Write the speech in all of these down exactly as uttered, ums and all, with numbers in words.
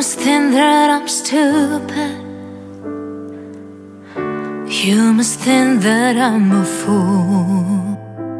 must think that I'm stupid. You must think that I'm a fool.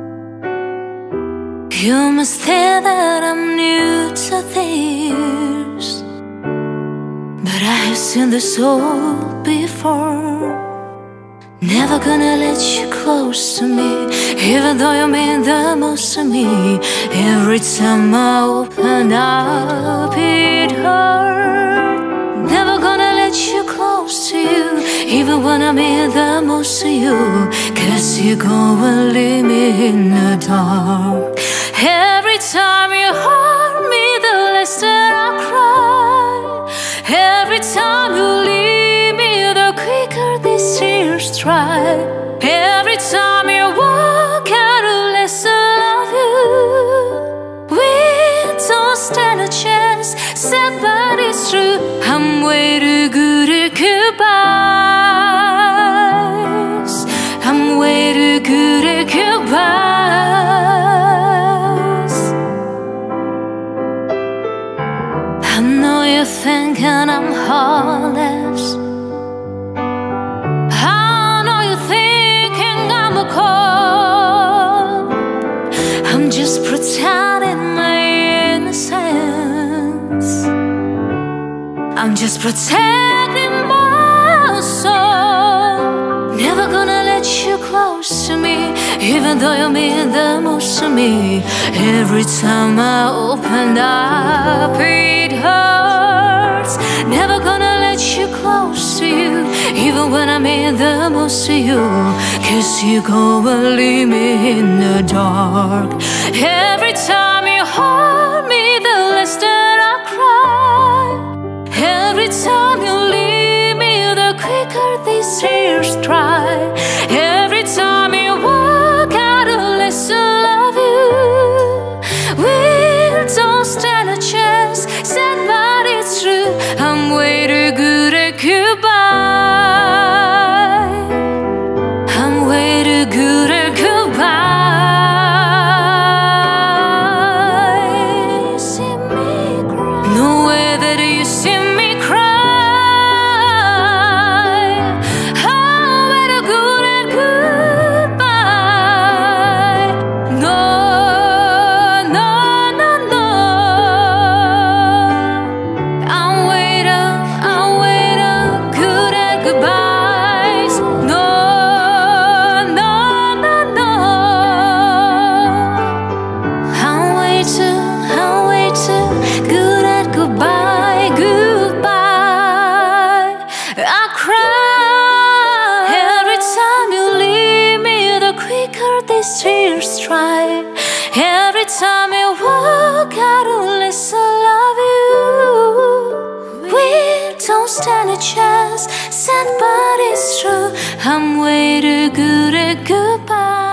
You must think that I'm new to this, but I have seen this all before. Never gonna let you close to me, even though you mean the most to me. Every time I open up, it hurts. Never gonna let you close to you, even when I mean the most to you. Cause you go and leave me in the dark. Every time you hurt me, the less that I cry. Every time you leave me, the quicker these tears dry. Every time you walk out, the less I love you. We don't stand a chance, sad but it's true. I'm way too good at goodbyes. I'm way too good at goodbyes. I know you're thinking I'm heartless. I know you're thinking I'm a cold. I'm just pretending my innocence. I'm just protecting my soul. Never gonna let you close to me, even though you mean the most to me. Every time I open up, it hurts. Never gonna let you close to you, even when I mean the most to you. Cause you go and leave me in the dark. Every time you hold me, the less that I cry. Every time you leave me, the quicker these tears dry. Every time you walk out, the less I love you. We don't stand a chance, sad but it's true. I'm way too good at goodbye. I'm way too good at goodbye. See me cry. No way that you see me cry. I'm way too good at goodbye. No, no, no, no. I'm way too, I'm way too good at goodbyes. No, no, no, no. I'm way too, I'm way too good at goodbye, goodbye. I cry every time you leave me, the quicker these tears dry. Every time you walk out, the less I love you. We don't stand a chance, sad but it's true. I'm way too good at goodbye.